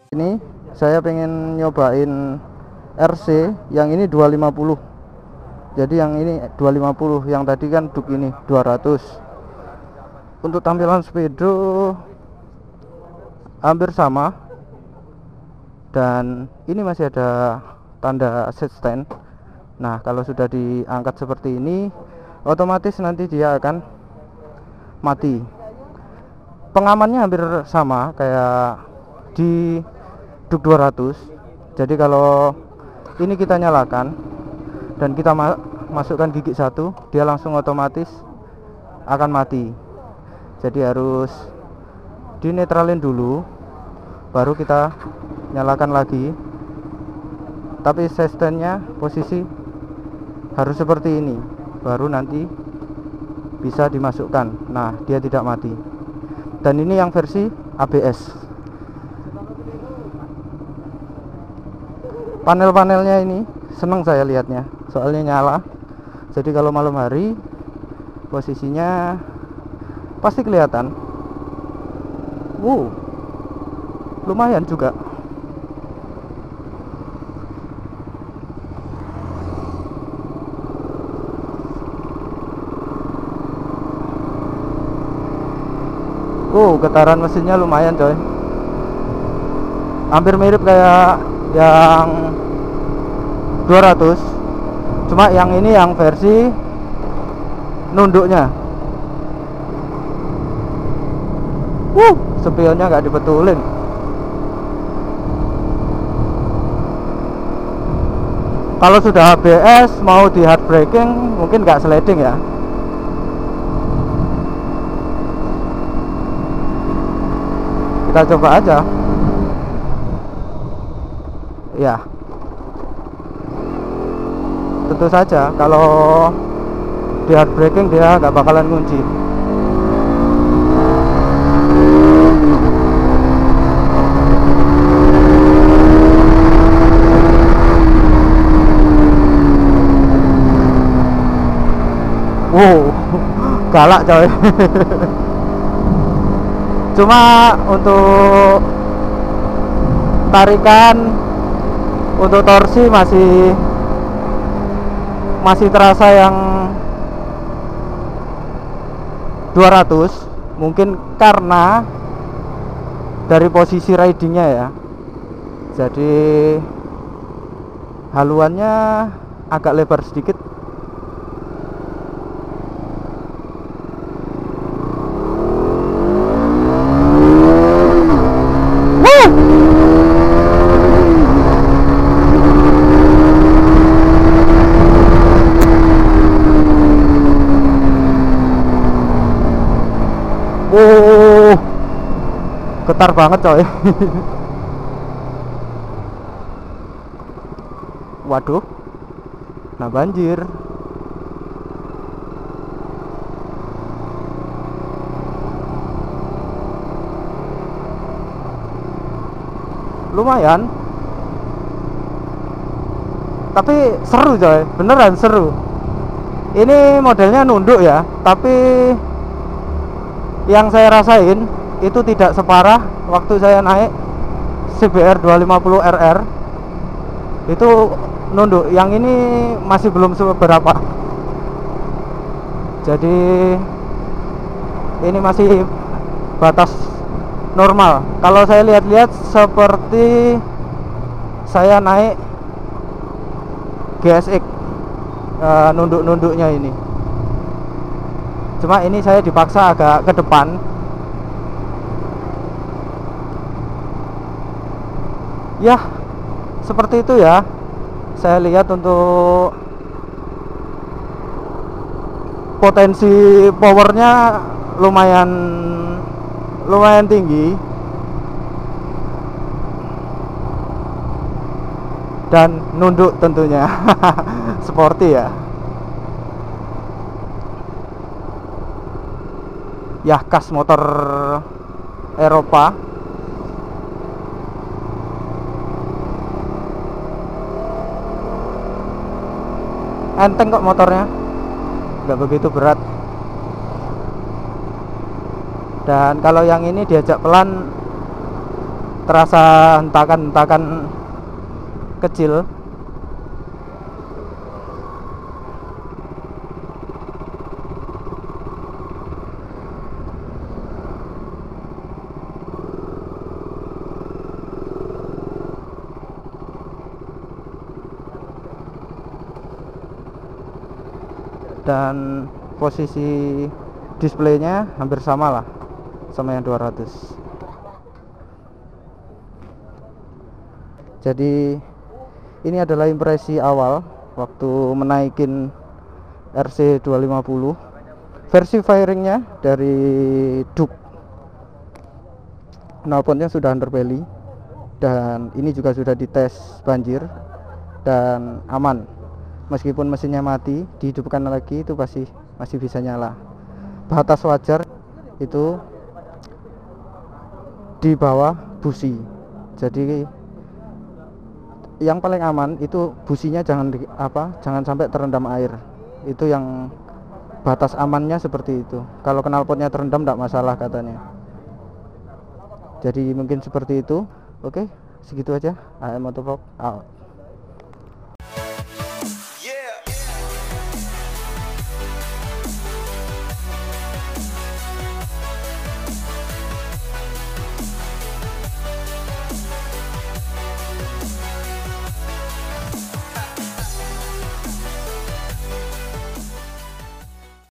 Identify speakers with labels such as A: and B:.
A: Ini saya pengen nyobain RC yang ini 250. Jadi yang ini 250, yang tadi kan duk ini 200. Untuk tampilan speedo hampir sama, dan ini masih ada tanda set stand. Nah, kalau sudah diangkat seperti ini, otomatis nanti dia akan mati. Pengamannya hampir sama kayak di duk 200. Jadi kalau ini kita nyalakan dan kita masukkan gigi satu, dia langsung otomatis akan mati. Jadi harus dinetralin dulu, baru kita nyalakan lagi. Tapi stand-nya posisi harus seperti ini, baru nanti bisa dimasukkan. Nah, dia tidak mati. Dan ini yang versi ABS. Panel-panelnya ini seneng saya lihatnya, soalnya nyala. Jadi kalau malam hari posisinya pasti kelihatan. Lumayan juga. Getaran mesinnya lumayan coy, hampir mirip kayak yang 200, cuma yang ini yang versi nunduknya. Spionnya nggak dibetulin. Kalau sudah ABS mau di hard braking mungkin nggak sliding ya. Kita coba aja. Ya, tentu saja kalau di hard braking dia nggak bakalan kunci. Galak coy. Cuma untuk tarikan, untuk torsi masih terasa yang 200. Mungkin karena dari posisi ridingnya ya, jadi haluannya agak lebar sedikit. Getar banget coy. Waduh, nah banjir. Lumayan, tapi seru coy, beneran seru. Ini modelnya nunduk ya, tapi yang saya rasain itu tidak separah waktu saya naik CBR 250 RR. Itu nunduk, yang ini masih belum seberapa. Jadi ini masih batas normal. Kalau saya lihat-lihat seperti saya naik GSX, nunduk-nunduknya ini. Cuma ini saya dipaksa agak ke depan. Ya, seperti itu ya. Saya lihat untuk potensi powernya lumayan tinggi, dan nunduk tentunya. Sporty ya. Ya, khas motor Eropa. Enteng kok motornya, nggak begitu berat. Dan kalau yang ini diajak pelan terasa hentakan-hentakan kecil. Dan posisi displaynya hampir sama lah sama yang 200. Jadi ini adalah impresi awal waktu menaikin RC 250. Versi firingnya dari Duke, knalpotnya sudah underbelly, dan ini juga sudah dites banjir dan aman. Meskipun mesinnya mati, dihidupkan lagi itu pasti masih bisa nyala. Batas wajar itu di bawah busi. Jadi yang paling aman itu businya jangan sampai terendam air. Itu yang batas amannya seperti itu. Kalau knalpotnya terendam tidak masalah katanya. Jadi mungkin seperti itu. Oke, segitu aja. AM Motovlog out.